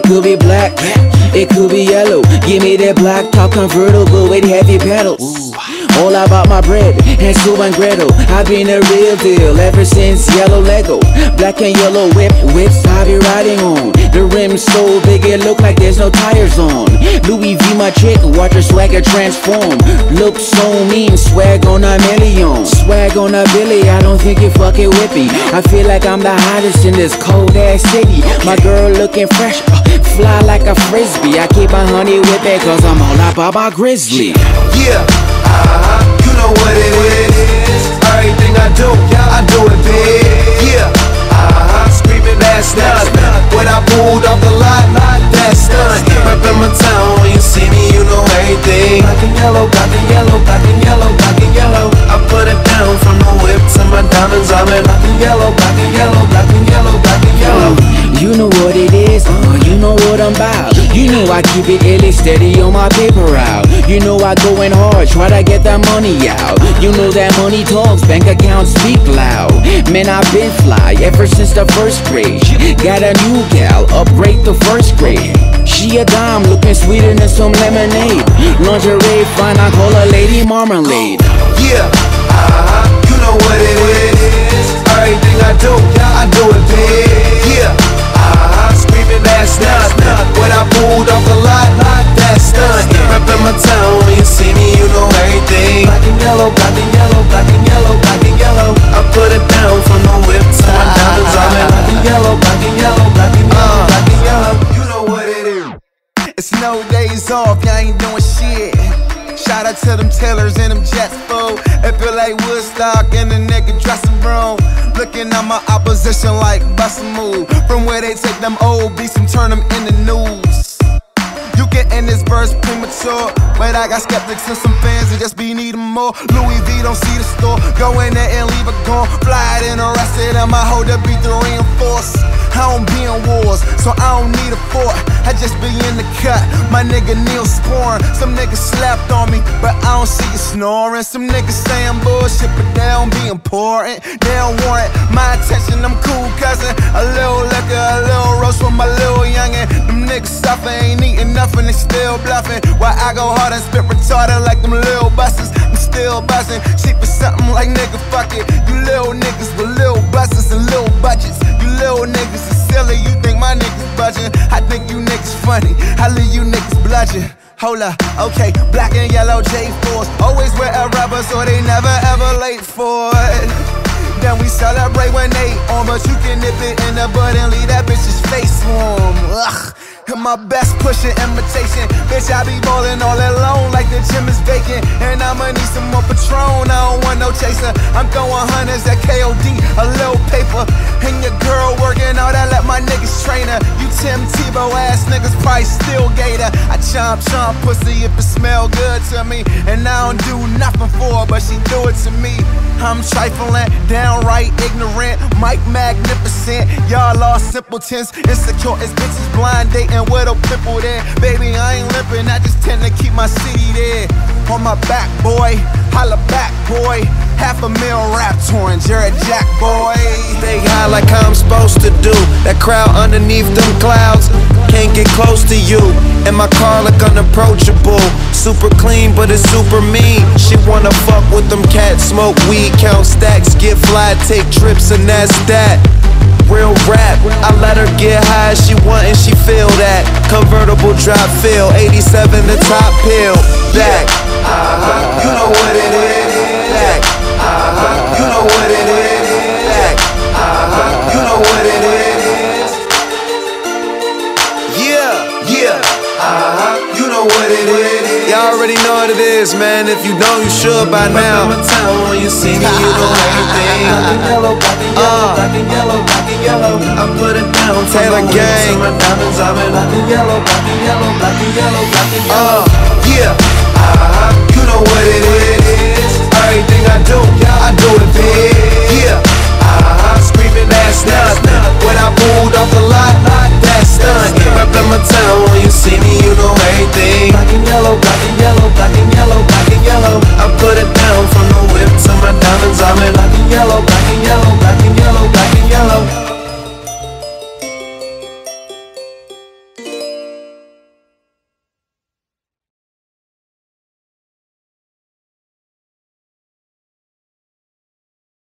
could be black, it could be yellow. Give me that black top convertible with heavy pedals. All about my bread, and Sue and Gretel. I've been a real deal ever since yellow Lego. Black and yellow whips I be riding on. The rim's so big it look like there's no tires on. Louis V my chick, watch her swagger transform. Look so mean, swag on a million. Swag on a Billy, I don't think you fucking with me. I feel like I'm the hottest in this cold ass city. My girl looking fresh, fly like a frisbee. I keep a honey with it cause I'm all about my grizzly. Yeah, you know what it is. Everything I do it big. Yeah, screaming that's nuts. When I pulled off the lot, that's nuts. Reppin' my town, when you see me, you know everything. Black and yellow, black and yellow, black and yellow, black and yellow. I put it down from the whip to my diamonds. I'm in black and yellow, black and yellow, black and yellow, black and yellow. You know what it is, you know what I'm about. You know I keep it illy steady on my paper route. You know I going hard, try to get that money out. You know that money talks, bank accounts speak loud. Man, I've been fly ever since the first grade. Got a new gal, upgrade to first grade. She a dime, looking sweeter than some lemonade. Lingerie fine, I call her Lady Marmalade. Yeah, you know what it is. Everything I do it big. Yeah, screaming that's nuts. When I pulled off the lot, that's nuts. Reppin' my town, when you see me, you know everything. Black and yellow, black and yellow, black and yellow, black and yellow. I put it down from the whip to my diamonds. I'm in black and yellow, black and yellow, black and yellow, black and yellow. You know what it is. It's no days off, y'all ain't doing shit. Shout out to them tailors and them jets, fool. It feel like Woodstock in the nigga dressing room. Looking at my opposition like bust a move. From where they take them old beats and turn them into news. You can end this verse premature, but I got skeptics and some fans that just be needing more. Louis V don't see the store, go in there and leave it gone. Fly it and arrested, and my hold up beat the reinforce. I don't be in wars, so I don't need a fort. I just be in the cut, my nigga Neil sporing. Some niggas slapped on me, but I don't see you snoring. Some niggas saying bullshit, but they don't be important. They don't want it, my attention, I'm cool cousin. A little liquor, a little roast with my little youngin'. Them niggas suffer, ain't eating nothing, they still bluffing. While I go hard and spit retarded like them little buses. I'm still buzzing, shit for something like nigga fuck it. You little niggas with little buses and little budgets. You little niggas is silly, you think my niggas budging. I think you niggas funny, I leave you niggas bludgeon. Hold up, okay, black and yellow J4s. Always wear a rubber so they never ever late for it. Then we celebrate when they on, but you can nip it in the bud and leave that bitch's face warm. Ugh. And my best pushing imitation. Bitch, I be ballin' all alone like the gym is vacant. And I'ma need some more Patron, I don't want no chaser. I'm throwing hundreds at KOD, a little paper. And your girl working out, I let my niggas train her. You Tim Tebow ass niggas probably still gator. I chomp pussy if it smell good to me. And I don't do nothing for her, but she do it to me. I'm trifling, downright ignorant, Mike magnificent. Y'all all simpletons, insecure as bitches blind dating with a pimple there. Baby, I ain't limping, I just tend to keep my city there. On my back, boy, holla back, boy. $500,000 rap touring, Jared Jack, boy. Stay high like I'm supposed to do. That crowd underneath them clouds can't get close to you. And my car look unapproachable. Super clean, but it's super mean. She wanna fuck with them cats, smoke weed, count stacks, get fly, take trips, and that's that. Real rap, I let her get high as she want and she feel that. Convertible drop feel, 87 the top pill. Back, you know what it is. Back, you know what it is. Back, you know what it is. Yeah, you know what it is. Y'all already know what it is, man. If you don't, you should by now. My town, when you see me, you know everything. Black and yellow, black and yellow, black and yellow, black and yellow. I put it down, Taylor gang. My diamonds, I'm in black and yellow, black and yellow, black and yellow, black and yellow. Yeah, you know what it is. Everything I do it big. Yeah, screaming that's nuts. When I pulled off the lot, that's done. Reppin' my town.